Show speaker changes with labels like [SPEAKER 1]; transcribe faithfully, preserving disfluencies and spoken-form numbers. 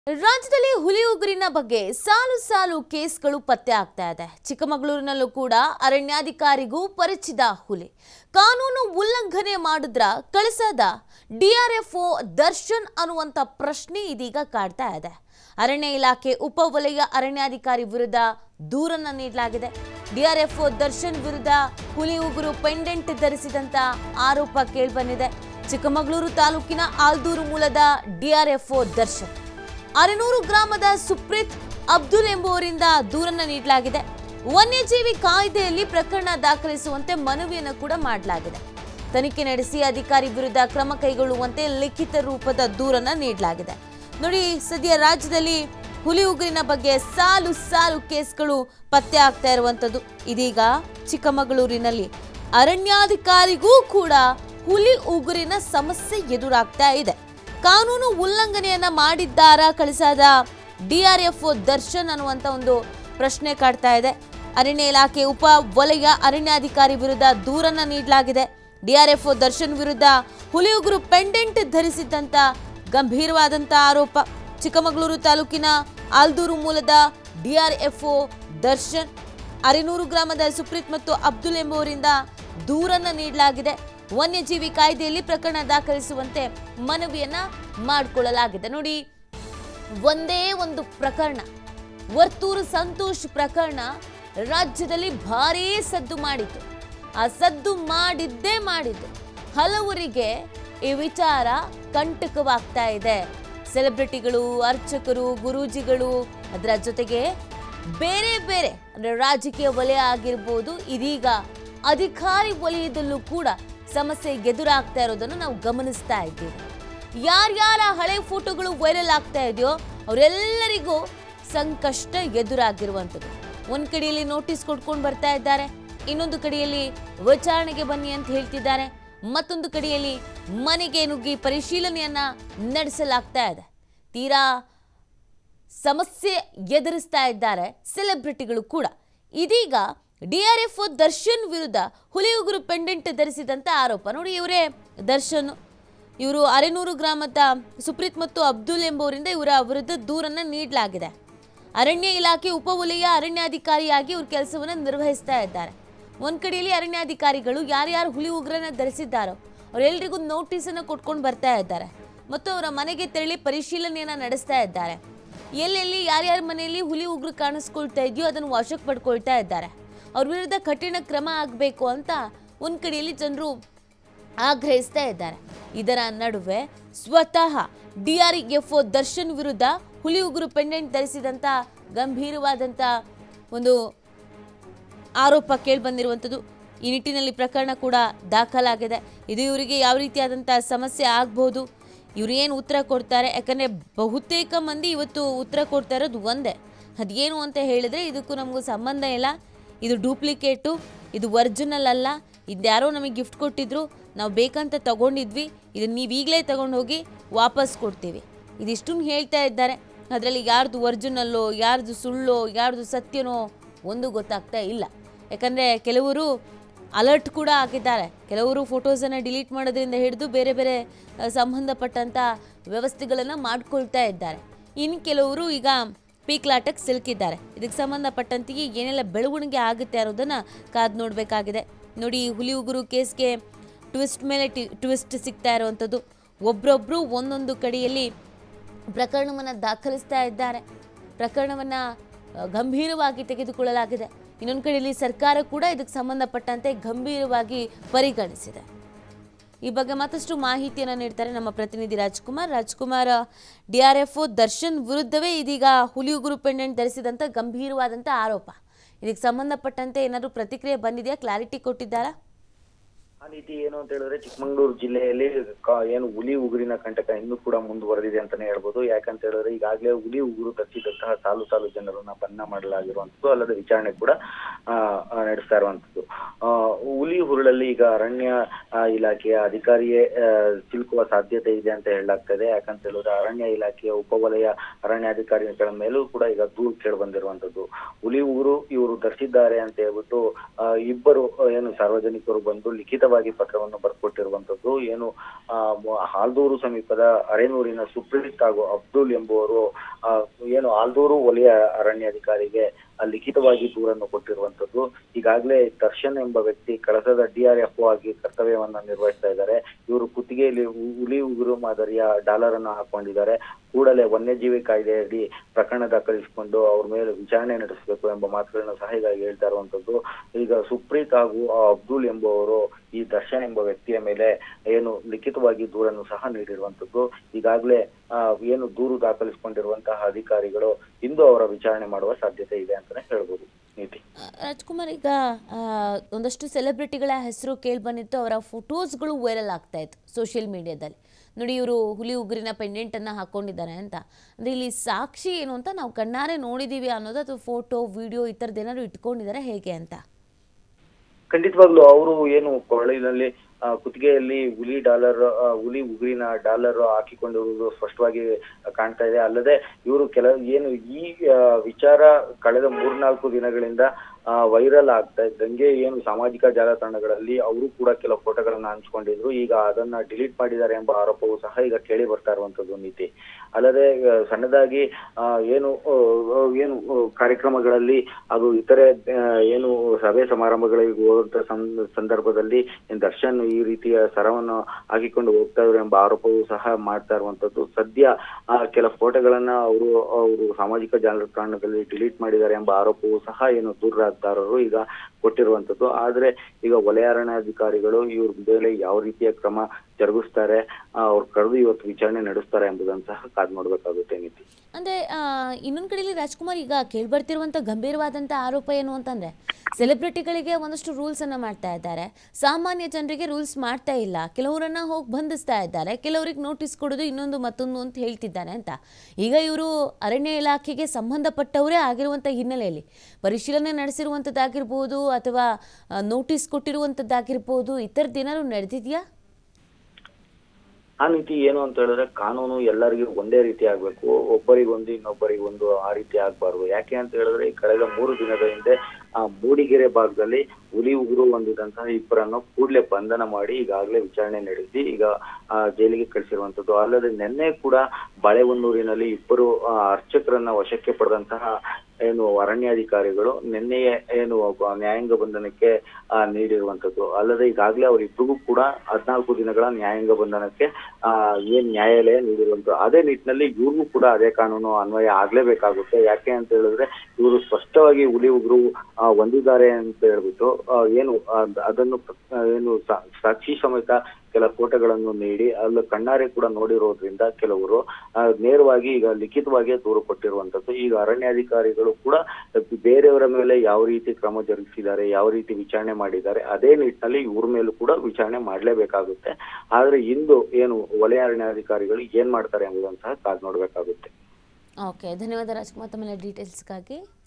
[SPEAKER 1] ರಾಜ್ಯದಲ್ಲಿ ಹುಲಿ ಉಗುರಿನ ಬಗ್ಗೆ ಸಾಲು ಸಾಲು ಕೇಸ್ಗಳು ಪತ್ತೆ ಆಗ್ತಾ ಇದೆ. ಚಿಕ್ಕಮಗಳೂರಿನಲ್ಲೂ ಕೂಡ ಅರಣ್ಯಾಧಿಕಾರಿಗೂ ಪರಿಚಿತ ಹುಲಿ ಕಾನೂನು ಉಲ್ಲಂಘನೆ ಮಾಡಿದ್ರ ಕಳಿಸದ ಡಿಆರ್ಎಫ್ಒ ದರ್ಶನ್ ಅನ್ನುವಂತ ಪ್ರಶ್ನೆ ಇದೀಗ ಕಾಡ್ತಾ ಇದೆ. ಅರಣ್ಯ ಇಲಾಖೆ ಉಪವಲಯ ಅರಣ್ಯಾಧಿಕಾರಿ ವಿರುದ್ಧ ದೂರನ್ನ ನೀಡಲಾಗಿದೆ. ಡಿಆರ್ಎಫ್ಒ ದರ್ಶನ್ ವಿರುದ್ಧ ಹುಲಿ ಉಗುರು ಪೆಂಡೆಂಟ್ ಧರಿಸಿದಂತ ಆರೋಪ ಕೇಳಿಬಂದಿದೆ. ಚಿಕ್ಕಮಗಳೂರು ತಾಲೂಕಿನ ಆಲ್ದೂರು ಮೂಲದ ಡಿಆರ್ಎಫ್ಒ ದರ್ಶನ್ ಅರನೂರು ಗ್ರಾಮದ ಸುಪ್ರೀತ್ ಅಬ್ದುಲ್ ಎಂಬುವರಿಂದ ದೂರನ್ನ ನೀಡಲಾಗಿದೆ. ವನ್ಯಜೀವಿ ಕಾಯ್ದೆಯಲ್ಲಿ ಪ್ರಕರಣ ದಾಖಲಿಸುವಂತೆ ಮನವಿಯನ್ನು ಕೂಡ ಮಾಡಲಾಗಿದೆ. ತನಿಖೆ ನಡೆಸಿ ಅಧಿಕಾರಿ ವಿರುದ್ಧ ಕ್ರಮ ಕೈಗೊಳ್ಳುವಂತೆ ಲಿಖಿತ ರೂಪದ ದೂರನ್ನ ನೀಡಲಾಗಿದೆ. ನೋಡಿ, ಸದ್ಯ ರಾಜ್ಯದಲ್ಲಿ ಹುಲಿ ಉಗುರಿನ ಬಗ್ಗೆ ಸಾಲು ಸಾಲು ಕೇಸ್ಗಳು ಪತ್ತೆ ಆಗ್ತಾ ಇರುವಂತದ್ದು. ಇದೀಗ ಚಿಕ್ಕಮಗಳೂರಿನಲ್ಲಿ ಅರಣ್ಯಾಧಿಕಾರಿಗೂ ಕೂಡ ಹುಲಿ ಉಗುರಿನ ಸಮಸ್ಯೆ ಎದುರಾಗ್ತಾ ಇದೆ. ಕಾನೂನು ಉಲ್ಲಂಘನೆಯನ್ನ ಮಾಡಿದ್ದಾರಾ ಕಳಿಸಾದ ಡಿಆರ್ಎಫ್ಒ ದರ್ಶನ್ ಅನ್ನುವಂತ ಒಂದು ಪ್ರಶ್ನೆ ಕಾಡ್ತಾ ಇದೆ. ಅರಣ್ಯ ಇಲಾಖೆ ಉಪ ವಲಯ ಅರಣ್ಯಾಧಿಕಾರಿ ವಿರುದ್ಧ ದೂರನ್ನ ನೀಡಲಾಗಿದೆ. ಡಿಆರ್ಎಫ್ಒ ದರ್ಶನ್ ವಿರುದ್ಧ ಹುಲಿ ಉಗುರು ಪೆಂಡೆಂಟ್ ಧರಿಸಿದ್ದಂತ ಗಂಭೀರವಾದಂತ ಆರೋಪ. ಚಿಕ್ಕಮಗಳೂರು ತಾಲೂಕಿನ ಆಲ್ದೂರು ಮೂಲದ ಡಿಆರ್ಎಫ್ಒ ದರ್ಶನ್ ಅರನೂರು ಗ್ರಾಮದ ಸುಪ್ರೀತ್ ಮತ್ತು ಅಬ್ದುಲ್ ಎಂಬುವರಿಂದ ದೂರನ್ನ ನೀಡಲಾಗಿದೆ. ವನ್ಯಜೀವಿ ಕಾಯ್ದೆಯಲ್ಲಿ ಪ್ರಕರಣ ದಾಖಲಿಸುವಂತೆ ಮನವಿಯನ್ನ ಮಾಡಿಕೊಳ್ಳಲಾಗಿದೆ. ನೋಡಿ, ಒಂದೇ ಒಂದು ಪ್ರಕರಣ, ವರ್ತೂರು ಸಂತೋಷ್ ಪ್ರಕರಣ ರಾಜ್ಯದಲ್ಲಿ ಭಾರೀ ಸದ್ದು ಮಾಡಿತ್ತು. ಆ ಸದ್ದು ಮಾಡಿದ್ದೇ ಮಾಡಿದ್ದು ಹಲವರಿಗೆ ಈ ವಿಚಾರ ಕಂಟಕವಾಗ್ತಾ ಇದೆ. ಸೆಲೆಬ್ರಿಟಿಗಳು, ಅರ್ಚಕರು, ಗುರೂಜಿಗಳು, ಅದರ ಜೊತೆಗೆ ಬೇರೆ ಬೇರೆ ಅಂದ್ರೆ ರಾಜಕೀಯ ವಲಯ ಆಗಿರ್ಬೋದು, ಇದೀಗ ಅಧಿಕಾರಿ ವಲಯದಲ್ಲೂ ಕೂಡ ಸಮಸ್ಯೆ ಎದುರಾಗ್ತಾ ಇರೋದನ್ನು ನಾವು ಗಮನಿಸ್ತಾ ಇದ್ದೀವಿ. ಯಾರ್ಯಾರ ಹಳೆ ಫೋಟೋಗಳು ವೈರಲ್ ಆಗ್ತಾ ಇದೆಯೋ ಅವರೆಲ್ಲರಿಗೂ ಸಂಕಷ್ಟ ಎದುರಾಗಿರುವಂಥದ್ದು. ಒಂದ್ ಕಡೆಯಲ್ಲಿ ನೋಟಿಸ್ ಕೊಟ್ಕೊಂಡು ಬರ್ತಾ ಇದ್ದಾರೆ, ಇನ್ನೊಂದು ಕಡೆಯಲ್ಲಿ ವಿಚಾರಣೆಗೆ ಬನ್ನಿ ಅಂತ ಹೇಳ್ತಿದ್ದಾರೆ, ಮತ್ತೊಂದು ಕಡೆಯಲ್ಲಿ ಮನೆಗೆ ನುಗ್ಗಿ ಪರಿಶೀಲನೆಯನ್ನ ನಡೆಸಲಾಗ್ತಾ ಇದೆ. ತೀರಾ ಸಮಸ್ಯೆ ಎದುರಿಸ್ತಾ ಇದ್ದಾರೆ ಸೆಲೆಬ್ರಿಟಿಗಳು ಕೂಡ. ಇದೀಗ ಡಿಆರ್ಎಫ್ಒ ದರ್ಶನ್ ವಿರುದ್ಧ ಹುಲಿ ಉಗುರು ಪೆಂಡೆಂಟ್ ಧರಿಸಿದಂತ ಆರೋಪ. ನೋಡಿ, ಇವರೇ ದರ್ಶನ್, ಇವರು ಅರನೂರು ಗ್ರಾಮದ ಸುಪ್ರೀತ್ ಮತ್ತು ಅಬ್ದುಲ್ ಎಂಬುವರಿಂದ ಇವರ ವಿರುದ್ಧ ದೂರನ್ನ ನೀಡಲಾಗಿದೆ. ಅರಣ್ಯ ಇಲಾಖೆ ಉಪವಲಯ ಅರಣ್ಯಾಧಿಕಾರಿಯಾಗಿ ಇವರು ಕೆಲಸವನ್ನ ನಿರ್ವಹಿಸ್ತಾ ಇದ್ದಾರೆ. ಒಂದ್ ಕಡೆಯಲ್ಲಿ ಅರಣ್ಯಾಧಿಕಾರಿಗಳು ಯಾರ್ಯಾರು ಹುಲಿ ಉಗುರನ್ನ ಧರಿಸಿದ್ದಾರೋ ಅವರೆಲ್ಲರಿಗೂ ನೋಟಿಸ್ ಅನ್ನು ಕೊಟ್ಕೊಂಡು ಬರ್ತಾ ಇದ್ದಾರೆ ಮತ್ತು ಅವರ ಮನೆಗೆ ತೆರಳಿ ಪರಿಶೀಲನೆಯನ್ನ ನಡೆಸ್ತಾ ಇದ್ದಾರೆ. ಎಲ್ಲೆಲ್ಲಿ ಯಾರ್ಯಾರ ಮನೆಯಲ್ಲಿ ಹುಲಿ ಉಗುರು ಕಾಣಿಸ್ಕೊಳ್ತಾ ಇದೆಯೋ ಅದನ್ನು ವಶಕ್ಕೆ ಪಡ್ಕೊಳ್ತಾ ಇದ್ದಾರೆ. ಅವ್ರ ವಿರುದ್ಧ ಕಠಿಣ ಕ್ರಮ ಆಗಬೇಕು ಅಂತ ಒಂದ್ ಕಡೆಯಲ್ಲಿ ಜನರು ಆಗ್ರಹಿಸ್ತಾ ಇದ್ದಾರೆ. ಇದರ ನಡುವೆ ಸ್ವತಃ ಡಿಆರ್ಎಫ್ಒ ದರ್ಶನ್ ವಿರುದ್ಧ ಹುಲಿ ಉಗುರು ಪೆಂಡೆಂಟ್ ಧರಿಸಿದಂತ ಗಂಭೀರವಾದಂತ ಒಂದು ಆರೋಪ ಕೇಳಿ ಬಂದಿರುವಂಥದ್ದು. ಈ ನಿಟ್ಟಿನಲ್ಲಿ ಪ್ರಕರಣ ಕೂಡ ದಾಖಲಾಗಿದೆ. ಇದು ಇವರಿಗೆ ಯಾವ ರೀತಿಯಾದಂಥ ಸಮಸ್ಯೆ ಆಗ್ಬೋದು, ಇವ್ರು ಏನು ಉತ್ತರ ಕೊಡ್ತಾರೆ? ಯಾಕಂದರೆ ಬಹುತೇಕ ಮಂದಿ ಇವತ್ತು ಉತ್ತರ ಕೊಡ್ತಾ ಇರೋದು ಒಂದೇ, ಅದೇನು ಅಂತ ಹೇಳಿದ್ರೆ ಇದಕ್ಕೂ ನಮಗೂ ಸಂಬಂಧ ಇಲ್ಲ, ಇದು ಡೂಪ್ಲಿಕೇಟು, ಇದು ಒರಿಜಿನಲ್ ಅಲ್ಲ, ಇದ್ಯಾರೋ ನಮಗೆ ಗಿಫ್ಟ್ ಕೊಟ್ಟಿದ್ರು, ನಾವು ಬೇಕಂತ ತಗೊಂಡಿದ್ವಿ, ಇದನ್ನು ನೀವು ಈಗಲೇ ತಗೊಂಡು ಹೋಗಿ ವಾಪಸ್ ಕೊಡ್ತೀವಿ, ಇದಿಷ್ಟನ್ನು ಹೇಳ್ತಾ ಇದ್ದಾರೆ. ಅದರಲ್ಲಿ ಯಾರ್ದು ಒರಿಜಿನಲ್ಲೋ, ಯಾರ್ದು ಸುಳ್ಳೋ, ಯಾರ್ದು ಸತ್ಯನೋ ಒಂದು ಗೊತ್ತಾಗ್ತಾ ಇಲ್ಲ. ಯಾಕಂದರೆ ಕೆಲವರು ಅಲರ್ಟ್ ಕೂಡ ಹಾಕಿದ್ದಾರೆ. ಕೆಲವರು ಫೋಟೋಸನ್ನು ಡಿಲೀಟ್ ಮಾಡೋದ್ರಿಂದ ಹಿಡಿದು ಬೇರೆ ಬೇರೆ ಸಂಬಂಧಪಟ್ಟಂಥ ವ್ಯವಸ್ಥೆಗಳನ್ನು ಮಾಡ್ಕೊಳ್ತಾ ಇದ್ದಾರೆ. ಇನ್ನು ಕೆಲವರು ಈಗ ಪೀಕ್ಲಾಟಕ್ಕೆ ಸಿಲುಕಿದ್ದಾರೆ. ಇದಕ್ಕೆ ಸಂಬಂಧಪಟ್ಟಂತೆಯೇ ಏನೆಲ್ಲ ಬೆಳವಣಿಗೆ ಆಗುತ್ತೆ ಅನ್ನೋದನ್ನು ಕಾದು ನೋಡಬೇಕಾಗಿದೆ. ನೋಡಿ, ಹುಲಿ ಉಗುರು ಕೇಸ್ಗೆ ಟ್ವಿಸ್ಟ್ ಮೇಲೆ ಟಿ ಟ್ವಿಸ್ಟ್ ಸಿಗ್ತಾ ಇರುವಂಥದ್ದು. ಒಬ್ಬರೊಬ್ಬರು ಒಂದೊಂದು ಕಡೆಯಲ್ಲಿ ಪ್ರಕರಣವನ್ನು ದಾಖಲಿಸ್ತಾ ಇದ್ದಾರೆ. ಪ್ರಕರಣವನ್ನು ಗಂಭೀರವಾಗಿ ತೆಗೆದುಕೊಳ್ಳಲಾಗಿದೆ. ಇನ್ನೊಂದು ಕಡೆಯಲ್ಲಿ ಸರ್ಕಾರ ಕೂಡ ಇದಕ್ಕೆ ಸಂಬಂಧಪಟ್ಟಂತೆ ಗಂಭೀರವಾಗಿ ಪರಿಗಣಿಸಿದೆ. ಈ ಬಗ್ಗೆ ಮತ್ತಷ್ಟು ಮಾಹಿತಿಯನ್ನು ನೀಡ್ತಾರೆ ನಮ್ಮ ಪ್ರತಿನಿಧಿ ರಾಜ್ಕುಮಾರ್. ರಾಜ್ಕುಮಾರ್, ಡಿಆರ್ಎಫ್ಒ ದರ್ಶನ್ ವಿರುದ್ಧವೇ ಇದೀಗ ಹುಲಿ ಉಗುರು ಪೆಂಡೆಂಟ್ ಧರಿಸಿದಂಥ ಗಂಭೀರವಾದಂಥ ಆರೋಪ. ಇದಕ್ಕೆ ಸಂಬಂಧಪಟ್ಟಂತೆ ಏನಾದರೂ ಪ್ರತಿಕ್ರಿಯೆ ಬಂದಿದೆಯಾ? ಕ್ಲಾರಿಟಿ ಕೊಟ್ಟಿದ್ದಾರಾ?
[SPEAKER 2] ಆ ರೀತಿ ಏನು ಅಂತ ಹೇಳಿದ್ರೆ ಚಿಕ್ಕಮಗಳೂರು ಜಿಲ್ಲೆಯಲ್ಲಿ ಏನು ಹುಲಿ ಉಗುರಿನ ಕಂಟಕ ಇನ್ನೂ ಕೂಡ ಮುಂದುವರೆದಿದೆ ಅಂತಾನೆ ಹೇಳ್ಬೋದು. ಯಾಕಂತ ಹೇಳಿದ್ರೆ ಈಗಾಗಲೇ ಹುಲಿ ಉಗುರು ಧರಿಸಿದಂತಹ ಸಾಲು ಸಾಲು ಜನರನ್ನ ಬಂಧನ ಮಾಡಲಾಗಿರುವಂತದ್ದು, ಅಲ್ಲದೆ ವಿಚಾರಣೆ ಕೂಡ ಆ ನಡೆಸ್ತಾ ಇರುವಂತದ್ದು. ಆ ಹುಲಿ ಹುರುಳಲ್ಲಿ ಈಗ ಅರಣ್ಯ ಇಲಾಖೆಯ ಅಧಿಕಾರಿಯೇ ಸಿಲುಕುವ ಸಾಧ್ಯತೆ ಇದೆ ಅಂತ ಹೇಳಲಾಗ್ತಾ ಇದೆ. ಯಾಕಂತ ಹೇಳಿದ್ರೆ ಅರಣ್ಯ ಇಲಾಖೆಯ ಉಪವಲಯ ಅರಣ್ಯಾಧಿಕಾರಿಗಳ ಮೇಲೂ ಕೂಡ ಈಗ ದೂರು ಕೇಳಿ ಬಂದಿರುವಂತದ್ದು. ಹುಲಿ ಉಗುರು ಇವರು ಧರಿಸಿದ್ದಾರೆ ಅಂತ ಹೇಳ್ಬಿಟ್ಟು ಇಬ್ಬರು ಏನು ಸಾರ್ವಜನಿಕರು ಬಂದು ಲಿಖಿತ ಲಿಖಿತವಾಗಿ ಪತ್ರವನ್ನು ಬರ್ಕೊಟ್ಟಿರುವಂತದ್ದು. ಏನು ಆ ಆಲ್ದೂರು ಸಮೀಪದ ಅರೇನೂರಿನ ಸುಪ್ರೀತ್ ಹಾಗೂ ಅಬ್ದುಲ್ ಎಂಬುವರು ಆ ಏನು ಆಲ್ದೂರು ವಲಯ ಅರಣ್ಯಾಧಿಕಾರಿಗೆ ಲಿಖಿತವಾಗಿ ದೂರನ್ನು ಕೊಟ್ಟಿರುವಂತದ್ದು. ಈಗಾಗಲೇ ದರ್ಶನ್ ಎಂಬ ವ್ಯಕ್ತಿ ಕಳಸದ ಡಿ ಆರ್ ಎಫ್ ಆಗಿ ಕರ್ತವ್ಯವನ್ನ ನಿರ್ವಹಿಸ್ತಾ ಇದ್ದಾರೆ. ಇವರು ಕುತ್ತಿಗೆಯಲ್ಲಿ ಹುಲಿ ಉಗುರು ಮಾದರಿಯ ಡಾಲರ್ ಅನ್ನು ಹಾಕೊಂಡಿದ್ದಾರೆ. ಕೂಡಲೇ ವನ್ಯಜೀವಿ ಕಾಯ್ದೆಯಡಿ ಪ್ರಕರಣ ದಾಖಲಿಸಿಕೊಂಡು ಅವ್ರ ಮೇಲೆ ವಿಚಾರಣೆ ನಡೆಸಬೇಕು ಎಂಬ ಮಾತುಗಳನ್ನ ಸಹ ಈಗ ಹೇಳ್ತಾ ಇರುವಂತದ್ದು. ಈಗ ಸುಪ್ರೀತ್ ಹಾಗೂ ಅಬ್ದುಲ್ ಎಂಬುವರು ಈ ದರ್ಶನ್ ಎಂಬ ವ್ಯಕ್ತಿಯ ಮೇಲೆ ಏನು ಲಿಖಿತವಾಗಿ ದೂರನ್ನು ಸಹ ನೀಡಿರುವಂತದ್ದು. ಈಗಾಗಲೇ ಆ ಏನು ದೂರು ದಾಖಲಿಸಿಕೊಂಡಿರುವಂತಹ ಅಧಿಕಾರಿಗಳು ಇಂದು ಅವರ ವಿಚಾರಣೆ ಮಾಡುವ ಸಾಧ್ಯತೆ ಇದೆ ಅಂತಾನೆ ಹೇಳ್ಬೋದು. ನೀತಿ
[SPEAKER 1] ರಾಜ್ಕುಮಾರ್, ಈಗ ಒಂದಷ್ಟು ಸೆಲೆಬ್ರಿಟಿಗಳ ಹೆಸರು ಕೇಳಿ ಬಂದಿತ್ತು, ಅವರ ಫೋಟೋಸ್ಗಳು ವೈರಲ್ ಆಗ್ತಾ ಇತ್ತು ಸೋಷಿಯಲ್ ಮೀಡಿಯಾದಲ್ಲಿ. ನೋಡಿ, ಇವರು ಹುಲಿ ಉಗುರಿನ ಪೆಂಡೆಂಟನ್ನು ಹಾಕ್ಕೊಂಡಿದ್ದಾರೆ ಅಂತ. ಅಂದರೆ ಇಲ್ಲಿ ಸಾಕ್ಷಿ ಏನು ಅಂತ ನಾವು ಕಣ್ಣಾರೆ ನೋಡಿದ್ದೀವಿ ಅನ್ನೋದು, ಅಥವಾ ಫೋಟೋ ವಿಡಿಯೋ ಈ ಥರದ್ದು ಏನಾದ್ರು ಇಟ್ಕೊಂಡಿದ್ದಾರೆ ಹೇಗೆ ಅಂತ?
[SPEAKER 2] ಖಂಡಿತವಾಗ್ಲೂ ಅವರು ಏನು ಕೊರಳಿನಲ್ಲಿ ಕುತ್ತಿಗೆಯಲ್ಲಿ ಹುಲಿ ಡಾಲರ್ ಹುಲಿ ಉಗುರಿನ ಡಾಲರ್ ಹಾಕಿಕೊಂಡಿರುವುದು ಸ್ಪಷ್ಟವಾಗಿ ಕಾಣ್ತಾ ಇದೆ. ಅಲ್ಲದೆ ಇವರು ಕೆಲ ಏನು ಈ ವಿಚಾರ ಕಳೆದ ಮೂರ್ನಾಲ್ಕು ದಿನಗಳಿಂದ ವೈರಲ್ ಆಗ್ತಾ ಇದ್ದಂಗೆ ಏನು ಸಾಮಾಜಿಕ ಜಾಲತಾಣಗಳಲ್ಲಿ ಅವರು ಕೂಡ ಕೆಲವು ಫೋಟೋಗಳನ್ನ ಹಂಚ್ಕೊಂಡಿದ್ರು. ಈಗ ಅದನ್ನ ಡಿಲೀಟ್ ಮಾಡಿದ್ದಾರೆ ಎಂಬ ಆರೋಪವೂ ಸಹ ಈಗ ಕೇಳಿ ಬರ್ತಾ ಇರುವಂತದ್ದು. ನೀತಿ ಅಲ್ಲದೆ ಸಣ್ಣದಾಗಿ ಏನು ಏನು ಕಾರ್ಯಕ್ರಮಗಳಲ್ಲಿ ಅದು ಇತರೆ ಏನು ಸಭೆ ಸಮಾರಂಭಗಳಿಗೆ ಹೋದಂತ ಸಂದರ್ಭದಲ್ಲಿ ದರ್ಶನ್ ಈ ರೀತಿಯ ಸರವನ್ನು ಹಾಕಿಕೊಂಡು ಹೋಗ್ತಾ ಇದ್ರು ಎಂಬ ಆರೋಪವೂ ಸಹ ಮಾಡ್ತಾ ಇರುವಂತದ್ದು. ಸದ್ಯ ಆ ಕೆಲ ಫೋಟೋಗಳನ್ನ ಅವರು ಅವರು ಸಾಮಾಜಿಕ ಜಾಲತಾಣದಲ್ಲಿ ಡಿಲೀಟ್ ಮಾಡಿದ್ದಾರೆ ಎಂಬ ಆರೋಪವೂ ಸಹ ಏನು ದೂರದಾರರು ಈಗ ಕೊಟ್ಟಿರುವಂತದ್ದು. ಆದ್ರೆ ಈಗ ವಲಯಾರಣ್ಯಾಧಿಕಾರಿಗಳು ಇವ್ರ ಮೇಲೆ ಯಾವ ರೀತಿಯ ಕ್ರಮ ಜರುಗಿಸ್ತಾರೆ, ಅವ್ರು ಕರೆದು ಇವತ್ತು ವಿಚಾರಣೆ ನಡೆಸ್ತಾರೆ ಎಂಬುದನ್ನು ಸಹ ಕಾದ್ ನೋಡ್ಬೇಕಾಗುತ್ತೆ. ನೀತಿ
[SPEAKER 1] ಅಂದ್ರೆ ಇನ್ನೊಂದ್ ಕಡೆಯಲ್ಲಿ ರಾಜ್ಕುಮಾರ್, ಈಗ ಕೇಳ್ಬರ್ತಿರುವಂತ ಗಂಭೀರವಾದಂತ ಆರೋಪ ಏನು ಅಂತಂದ್ರೆ, ಸೆಲೆಬ್ರಿಟಿಗಳಿಗೆ ಒಂದಷ್ಟು ರೂಲ್ಸ್ ಅನ್ನ ಮಾಡ್ತಾ ಇದ್ದಾರೆ, ಸಾಮಾನ್ಯ ಜನರಿಗೆ ರೂಲ್ಸ್ ಮಾಡ್ತಾ ಇಲ್ಲ, ಕೆಲವರನ್ನ ಹೋಗಿ ಬಂಧಿಸ್ತಾ ಇದ್ದಾರೆ, ಕೆಲವರಿಗೆ ನೋಟಿಸ್ ಕೊಡೋದು ಇನ್ನೊಂದು ಮತ್ತೊಂದು ಅಂತ ಹೇಳ್ತಿದ್ದಾರೆ ಅಂತ. ಈಗ ಇವರು ಅರಣ್ಯ ಇಲಾಖೆಗೆ ಸಂಬಂಧಪಟ್ಟವರೇ ಆಗಿರುವಂತ ಹಿನ್ನೆಲೆಯಲ್ಲಿ ಪರಿಶೀಲನೆ ನಡೆಸಿರುವಂತದ್ದಾಗಿರ್ಬೋದು ಅಥವಾ ನೋಟಿಸ್ ಕೊಟ್ಟಿರುವಂತದ್ದಾಗಿರ್ಬೋದು, ಈ ಥರದ್ದು ಏನಾದ್ರು ನಡೆದಿದ್ಯಾ?
[SPEAKER 2] ಆ ನೀತಿ ಏನು ಅಂತ ಹೇಳಿದ್ರೆ, ಕಾನೂನು ಎಲ್ಲರಿಗೂ ಒಂದೇ ರೀತಿ ಆಗ್ಬೇಕು, ಒಬ್ಬರಿಗೊಂದು ಇನ್ನೊಬ್ಬರಿಗೊಂದು ಆ ರೀತಿ ಆಗ್ಬಾರ್ದು. ಯಾಕೆ ಅಂತ ಹೇಳಿದ್ರೆ, ಈ ಕಳೆದ ಮೂರು ದಿನದ ಹಿಂದೆ ಆ ಮೂಡಿಗೆರೆ ಭಾಗದಲ್ಲಿ ಹುಲಿ ಉಗುರು ಹೊಂದಿದಂತಹ ಇಬ್ಬರನ್ನು ಕೂಡಲೇ ಬಂಧನ ಮಾಡಿ ಈಗಾಗಲೇ ವಿಚಾರಣೆ ನಡೆಸಿ ಈಗ ಆ ಜೈಲಿಗೆ ಕಳಿಸಿರುವಂತದ್ದು. ಅಲ್ಲದೆ ನಿನ್ನೆ ಕೂಡ ಬಾಳೆಹೊನ್ನೂರಿನಲ್ಲಿ ಇಬ್ಬರು ಅರ್ಚಕರನ್ನ ವಶಕ್ಕೆ ಪಡೆದಂತಹ ಏನು ಅರಣ್ಯಾಧಿಕಾರಿಗಳು ನಿನ್ನೆಯೇ ಏನು ನ್ಯಾಯಾಂಗ ಬಂಧನಕ್ಕೆ ಆ ನೀಡಿರುವಂತದ್ದು. ಅಲ್ಲದೆ ಈಗಾಗಲೇ ಅವರಿಬ್ಬರಿಗೂ ಕೂಡ ಹದಿನಾಲ್ಕು ದಿನಗಳ ನ್ಯಾಯಾಂಗ ಬಂಧನಕ್ಕೆ ಆ ಏನ್ ನ್ಯಾಯಾಲಯ ನೀಡಿರುವಂತದ್ದು. ಅದೇ ನಿಟ್ಟಿನಲ್ಲಿ ಇವ್ರಿಗೂ ಕೂಡ ಅದೇ ಕಾನೂನು ಅನ್ವಯ ಆಗ್ಲೇಬೇಕಾಗುತ್ತೆ. ಯಾಕೆ ಅಂತ ಹೇಳಿದ್ರೆ, ಇವರು ಸ್ಪಷ್ಟವಾಗಿ ಹುಲಿ ಉಗುರು ಹೊಂದಿದ್ದಾರೆ ಅಂತ ಹೇಳ್ಬಿಟ್ಟು ಏನು ಅದನ್ನು ಏನು ಸಾಕ್ಷಿ ಸಮೇತ ಕೆಲ ಫೋಟೋಗಳನ್ನು ನೀಡಿ ಅಲ್ಲಿ ಕಣ್ಣಾರೆ ಕೂಡ ನೋಡಿರೋದ್ರಿಂದ ಕೆಲವರು ನೇರವಾಗಿ ಈಗ ಲಿಖಿತವಾಗಿ ದೂರು ಕೊಟ್ಟಿರುವಂತದ್ದು. ಈಗ ಅರಣ್ಯಾಧಿಕಾರಿಗಳು ಕೂಡ ಬೇರೆಯವರ ಮೇಲೆ ಯಾವ ರೀತಿ ಕ್ರಮ ಜರುಗಿಸಿದ್ದಾರೆ, ಯಾವ ರೀತಿ ವಿಚಾರಣೆ ಮಾಡಿದ್ದಾರೆ, ಅದೇ ನಿಟ್ಟಿನಲ್ಲಿ ಇವ್ರ ಮೇಲೂ ಕೂಡ ವಿಚಾರಣೆ ಮಾಡ್ಲೇಬೇಕಾಗುತ್ತೆ. ಆದ್ರೆ ಇಂದು ಏನು ವಲಯ ಅರಣ್ಯಾಧಿಕಾರಿಗಳು ಏನ್ ಮಾಡ್ತಾರೆ ಎಂಬುದನ್ನು ಸಹ ಕಾದ್ ನೋಡ್ಬೇಕಾಗುತ್ತೆ.
[SPEAKER 1] ಓಕೆ, ಧನ್ಯವಾದ ರಾಜ್ಕುಮಾರ್ ತಮ್ಮ ಡೀಟೇಲ್ಸ್ಗಾಗಿ.